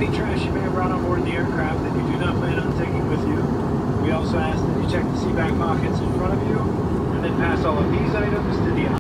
any trash you may have brought on board the aircraft that you do not plan on taking with you. We also ask that you check the seat back pockets in front of you, and then pass all of these items to the